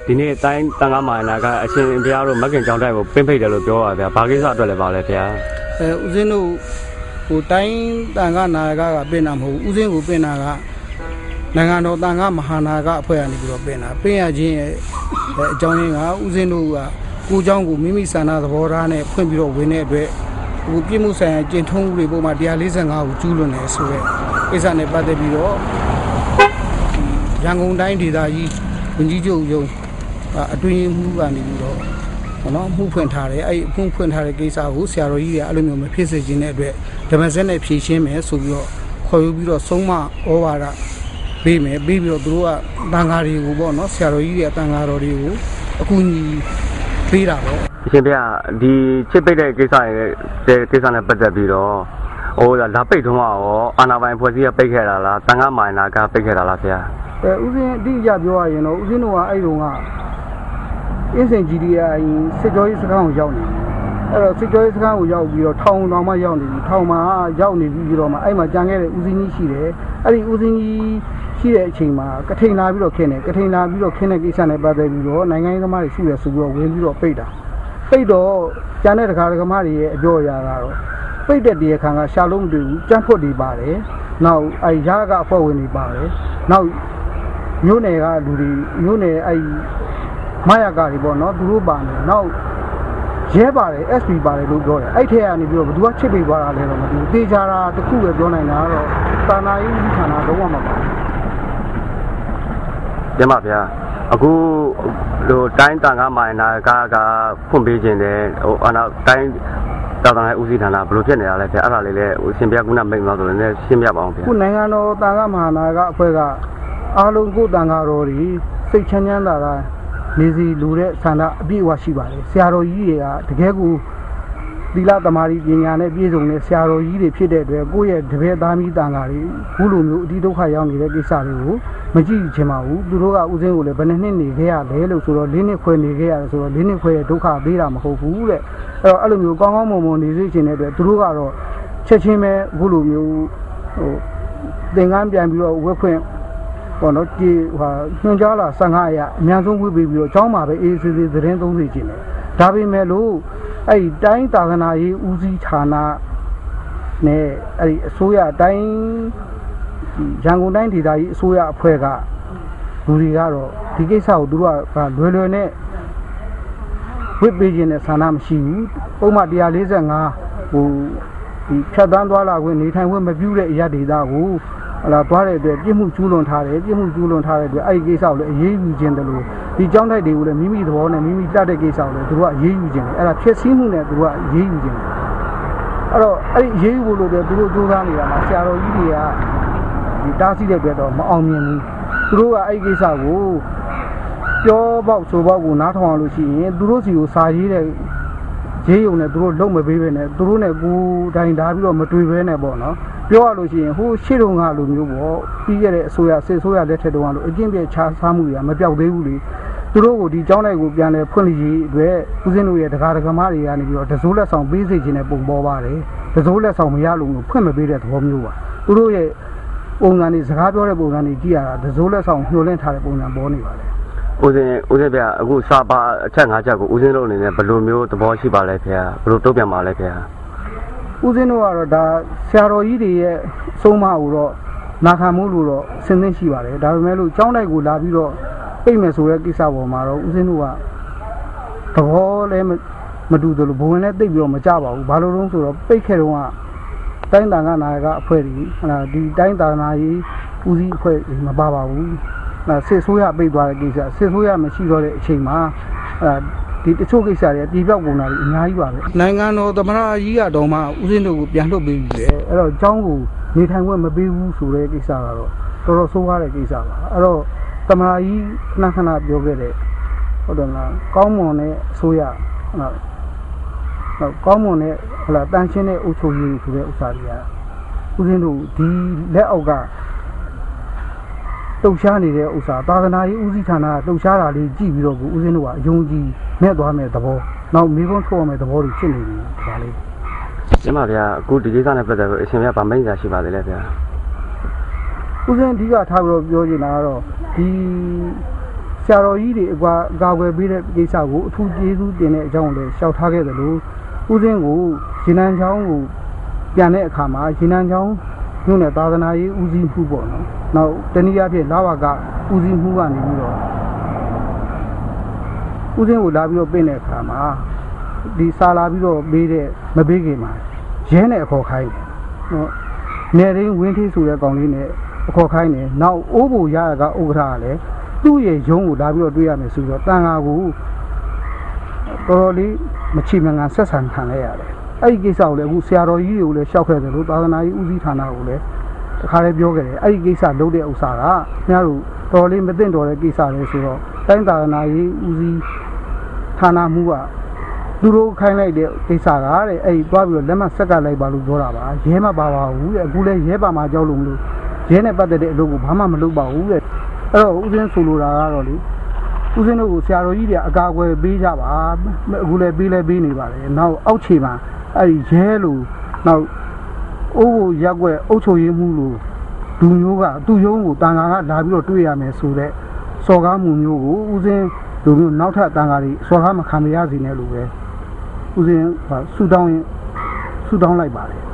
ဒီနေ့တိုင်းတန်ခါမိုင်နာကအရှင်ဘုရားတို့မကင်ကြောင်တိုက်ကိုပင့်ဖိတ်တယ်လို့ပြောပါဗျာဘာကိစ္စအတွက်လဲပါလဲဗျာဦးစင်းတို့ဟိုတိုင်းတန်ခါနာကပင့်တာမဟုတ်ဦးစင်းကိုပင့်တာကနိုင်ငံတော်တန်ခါမဟာနာကအဖွဲ့ကနေပြီးတော့ပင့်တာပင့်ရခြင်းရဲ့အကြောင်းရင်းကဦးစင်းတို့ကကိုเจ้าကိုမိမိဆန္ဒသဘောထားနဲ့ဖွင့်ပြီးတော့ဝင်တဲ့အတွက်ဟိုပြည့်မှုဆိုင်ရာကျင့်ထုံးမှုတွေပုံမှာ145ကိုကျူးလွန်တယ်ဆိုတော့ကိစ္စနဲ့ပတ်သက်ပြီးတော့ရန်ကုန်တိုင်းဒေသကြီးဝန်ကြီးချုပ်ရုံးအတွင်းမှုကနေပြီးတော့နော်မှုဖွင့်ထားတယ်အဲ့မှုဖွင့်ထားတဲ့ကိစ္စကိုဆရာတော်ကြီးကအဲ့လိုမျိုးမဖြစ်စေချင်တဲ့အတွက်ဓမ္မစက်နဲ့ဖြည့်ရှင်းမယ်ဆိုပြီးတော့ခေါ်ယူပြီးတော့ဆုံးမဩဝါဒပေးမယ်ပြီးပြီးတော့သူတို့ကတန်ဃာတွေကိုပေါ့နော်ဆရာတော်ကြီးတွေတန်ဃာတော်တွေကိုအကူအညီပေးတာပေါ့အရှင်ဗျာဒီချစ်ပိတ်တဲ့ကိစ္စနဲ့ပတ်သက်ပြီးတော့ဟိုလာပိတ်ထုံးရောအာနာပိုင်ဖွဲ့စည်းကပိတ်ခဲ့တာလားတန်ခါမိုင်နာကပိတ်ခဲ့တာလားဗျာဦးစင်းအတိအကျပြောရရင်တော့ဦးစင်းတို့ကအဲ့တုန်းကအင်းစင် GDI စစ်ကြောရေးစခန်းကိုရောက်နေအဲ့တော့စစ်ကြောရေးစခန်းကိုရောက်ပြီးတော့ထောင်တော်မှရောက်နေပြီထောင်မှာရောက်နေပြီးတော့မှအဲ့မှာကြံခဲ့တဲ့ဦးစင်းကြီးရှိတယ်အဲ့ဒီဦးစင်းကြီးရှိတဲ့အချိန်မှာကထိန်လာပြီးတော့ခင်းတယ်ကထိန်လာပြီးတော့ခင်းတဲ့ကိစ္စနဲ့ပတ်သက်ပြီးတော့နိုင်ငံရေးသမားတွေရှိတယ်ဆိုပြီးတော့ဝင်ပြီးတော့ပိတ်တာပိတ်တော့ကျန်တဲ့တခါတခါမတွေရဲ့အပြောအရာကတော့ပိတ်တဲ့တရားခံကရှာလုံးမတွေ့ဘူးကြမ်းဖွတ်တွေပါတယ်နောက်အဲ့ရကအဖွဲ့ဝင်တွေပါတယ်နောက်မြို့နယ်ကလူတွေမြို့နယ်အဲ့မရကတွေပေါ့နော်သူတို့ပါနေနောက်ရဲပါတယ် SP ပါတယ်လို့ပြောတယ်အဲ့ထက်ကနေပြီးတော့ဘယ်သူကချစ်ပေးသွားတာလဲတော့မသိဘူးတေချာတာတခုပဲပြောနိုင်တာကတော့တာနာရေးဌာနတော့မှမပါဘူးကျမဗျာအခုဟိုတိုင်းတန်ခါမိုင်နာကဖွင့်ပေးခြင်းတယ်ဟိုအနောက်တိုင်းတာဝန်ဦးစီးဌာနဘယ်လိုဖြစ်နေတာလဲဗျာအဲ့ဒါလေးလည်းဟိုရှင်ပြကုဏမိတ်သွားဆိုလည်းရှင်းပြပါအောင်ဗျာခုနိုင်ငံတော်တန်ခါမဟာနာကအဖွဲ့ကအားလုံးကိုတန်ခါတော်တွေစိတ်ချမ်းချမ်းသာသာနေစီလူတဲ့ဆန္ဒအပြည့်အဝရှိပါတယ်ဆရာတော်ကြီးတွေကတကယ်ကိုသီလသမာဓိပညာနဲ့ပြည့်စုံတဲ့ဆရာတော်ကြီးတွေဖြစ်တဲ့အတွက်ကိုယ့်ရဲ့တပည့်သားမိတန်ခါတွေခုလိုမျိုးအတိဒုက္ခရောက်နေတဲ့ကိစ္စတွေကိုမကြည့်ချင်ပါဘူးသူတို့ကဥစဉ်ကိုလည်းဘယ်နှစ်နေခဲ့ရလဲလို့ဆိုတော့၄နှစ်ခွဲနေခဲ့ရတယ်ဆိုတော့၄နှစ်ခွဲရဲ့ဒုက္ခပေးတာမဟုတ်ဘူးတဲ့အဲ့တော့အဲ့လိုမျိုးကောင်းကောင်းမွန်မွန်နေစေချင်တဲ့အတွက်သူတို့ကတော့ချက်ချင်းပဲခုလိုမျိုးဟိုသင်္ကန်းပြန်ပြီးတော့ဝက်ခွင့်ပေါ့နော်ဒီဟာညွှန်ကြားလာ15ရက်အများဆုံးဝေးပြီးတော့အเจ้าမှာပဲအေးစေးစေးသတင်းသုံးစေချင်တယ်ဒါပေမဲ့လို့အဲ့ဒီတိုင်းသာသနာရေးဦးစီးဌာနနဲ့အဲ့ဒီအစိုးရတိုင်းရန်ကုန်တိုင်းဒေသကြီးအစိုးရအဖွဲ့ကလူတွေကတော့ဒီကိစ္စကိုသူတို့ကလွယ်လွယ်နဲ့ဝစ်ပေးခြင်းနဲ့ဆန္ဒမရှိဘူးပုံမှန်145ဟိုဒီဖြတ်သန်းသွားလာခွင့်နေထိုင်ခွင့်မပြုတဲ့အရာဒေသကိုသွားတဲ့အတွက်ပြစ်မှုကျူးလွန်ထားတယ်ပြစ်မှုကျူးလွန်ထားတဲ့အတွက်အဲ့ဒီကိစ္စကိုလည်းအရေးယူခြင်းတလို့ဒီကြောင်းတိုက်တွေကိုလည်းမိမိသဘောနဲ့မိမိတတ်တဲ့ကိစ္စကိုလည်းသူတို့ကအရေးယူခြင်းတယ်အဲ့ဒါဖြစ်စည်းမှုနဲ့သူတို့ကအရေးယူခြင်းတယ်အဲ့တော့အဲ့ဒီအရေးယူဖို့လို့သူတို့ကြိုးစားနေတာမှာဆရာတော်ကြီးတွေကဒီတားဆီးတဲ့အတွက်တော့မအောင်မြင်ဘူးသူတို့ကအဲ့ဒီကိစ္စကိုပြောပေါက်ဆိုပေါက်ကိုနားထောင်အောင်လို့ရှိရင်သူတို့စီကိုစာရေးတဲ့ရေးုံနဲ့သူတို့လုံးမပေးပဲနဲ့သူတို့နဲ့ကိုတိုင်ဓာပြီးတော့မတွေ့ဘဲနဲ့ပေါ့နော်ပြောရလို့ရှိရင်ဟိုရှေ့တုန်းကလိုမျိုးပေါ့ပြီးခဲ့တဲ့အစိုးရစစ်အစိုးရလက်ထက်တုန်းကလိုအကျင့်ပြချစားမှုတွေကမပြောက်သေးဘူးလေသူတို့ကိုဒီကျောင်းတိုက်ကိုပြန်လဲဖွင့်လို့ရည်အတွက်ဦးစင်းတို့ရဲ့ဒကာဒကမတွေကနေပြီးတော့တစိုးလက်ဆောင်ပေးစေခြင်းနဲ့ပုံပေါ်ပါတယ်တစိုးလက်ဆောင်မရလို့ဖွင့်မပေးတဲ့သဘောမျိုးပါသူတို့ရဲ့ပုံစံတွေစကားပြောတဲ့ပုံစံတွေကြည့်ရတာတစိုးလက်ဆောင်ညှို့လင့်ထားတဲ့ပုံစံပေါ်နေပါတယ်ဦးစင်းဗျအခုစာပါအချက်5ချက်ကိုဦးစင်းတို့အနေနဲ့ဘယ်လိုမျိုးသဘောရှိပါလဲခင်ဗျာဘယ်လိုတုံ့ပြန်ပါလဲခင်ဗျာဦးစင်းတို့ကတော့ဒါဆရာတော်ကြီးတွေရဲ့အဆုံးအမကိုတော့နာခံမှုလို့တော့စဉ်းသင့်ရှိပါတယ်ဒါပေမဲ့လို့ကျောင်းတိုက်ကိုလာပြီးတော့ပြိတ်မယ်ဆိုတဲ့ကိစ္စပေါ်မှာတော့ဦးစင်းတို့ကသဘောလည်းမတူသလိုဘဝင်လည်းတိတ်ပြီးတော့မကြပါဘူးဘာလို့လဲဆိုတော့ပိတ်ခဲ့တော့ကတိုင်းတန်ခါနာယကအဖွဲ့ကြီးဒီတိုင်းတန်ခါကြီးဦးစီးအဖွဲ့မပါပါဘူးစစ်ဆိုးရပိတ်သွားတဲ့ကိစ္စစစ်ဆိုးရမရှိတော့တဲ့အချိန်မှာဒီတချို့ကိစ္စတွေပြည်ပြောက်ကုန်တာအများကြီးပါပဲနိုင်ငံတော်သမ္မတကြီးကတော့မှဦးစင်းတို့ကိုပြန်လွှတ်ပေးပြီလေအဲ့တော့အเจ้าကိုနေထိုင်ခွင့်မပေးဘူးဆိုတဲ့ကိစ္စကတော့တော်တော်ဆိုးရတဲ့ကိစ္စပါအဲ့တော့သမ္မတကြီးခဏပြောခဲ့တဲ့ဟုတ်တယ်မလားကောင်းမွန်တဲ့အစိုးရဟုတ်ကောင်းမွန်တဲ့ဟလာတန်ရှင်းတဲ့အုပ်ချုပ်ရေးဆိုတဲ့ဥစ္စာတွေကဦးစင်းတို့ဒီလက်အောက်ကတုတ်ရှားနေတဲ့ဥစ္စာသာသနာရေးဦးစီးဌာနကတုတ်ရှားတာလေးကြည့်ပြီးတော့ဦးစင်းတို့ကအယုံကြည်နဲ့သွားမယ်သဘောနောက်မိဘထုတ်ရမယ်သဘောတွေဖြစ်နေပြီဒါလေးကျမဗျာအခုဒီကိစ္စနဲ့ပတ်သက်လို့အရှင်ဗျာဗာမိတ်စာရှိပါသေးလဲဗျာဦးစင်းအဓိကထားပြီးတော့ပြောချင်တာကတော့ဒီဆရာတော်ကြီးတွေအကာအကွယ်ပေးတဲ့ကိစ္စကိုအထူးကျေးဇူးတင်တဲ့အကြောင်းလည်းရှောက်ထားခဲ့တယ်လို့ဦးစင်းကိုရေနံချောင်းကိုပြန်တဲ့အခါမှာရေနံချောင်းမြို့နယ်သာသနာရေးဦးစီးမှုပေါ့နော်နောက်တနည်းအားဖြင့်လာဝကဦးစီးမှုကနေပြီးတော့ဦးစင်းကိုလာပြီးတော့ပြင်တဲ့အခါမှာဒီစာလာပြီးတော့ပေးတဲ့မပေးခင်မှာရဲနဲ့အခေါ်ခိုင်းတယ်နော်နေရင်းဝင်းသေးဆိုတဲ့ကောင်လေးနဲ့အခေါ်ခိုင်းတယ်နောက်အိုးဘူရကဥက္ကဋ္ဌကလည်းသူ့ရဲ့ရုံးကိုလာပြီးတော့တွေ့ရမယ်ဆိုတော့တန်ဃာကိုတော်တော်လေးမချီမငံဆက်ဆံခံလိုက်ရတယ်အဲ့ဒီကိစ္စကိုလည်းအခုဆရာတော်ကြီးတွေကိုလည်းရှောက်ခဲ့တယ်လို့သာသနာရေးဦးစီးဌာနကိုလည်းတခါလေးပြောခဲ့တယ်အဲ့ဒီကိစ္စလုပ်တဲ့ဥစ္စာကခင်ဗျားတို့တော်လေးမသိတော်တဲ့ကိစ္စလေဆိုတော့တိုင်းသာသနာရေးဦးစီးဌာနမှုကသူတို့ခိုင်းလိုက်တဲ့ကိစ္စကတဲ့အဲ့ဒီသွားပြီးတော့လက်မဆက်ကလိုက်ပါလို့ပြောတာပါရဲမပါပါဘူးတဲ့အခုလည်းရဲပါမှာကြောက်လို့မလို့ရဲနဲ့ပတ်သက်တဲ့အလုပ်ကိုဘာမှမလုပ်ပါဘူးတဲ့အဲ့တော့ဦးစင်းဆိုလိုတာကတော့လေဦးစင်းတို့ကိုဆရာတော်ကြီးတွေအကာအကွယ်ပေးကြပါအခုလည်းပေးနေပါတယ်နောက်အောက်ခြေမှာအဲ့ဒီရဲလို့နောက်အိုးကိုရက်ွက်အုပ်ချုပ်ရေးမှုလို့လူမျိုးကသူ့ရုံးကိုတန်ခါကလာပြီးတော့တွေ့ရမယ်ဆိုတဲ့စော်ကားမှုမျိုးကိုဦးစင်းလူမျိုးနောက်ထပ်တန်ခါတွေစော်ကားမခံမရစေနဲ့လို့ပဲဦးစင်းဆူတောင်းလိုက်ပါတယ်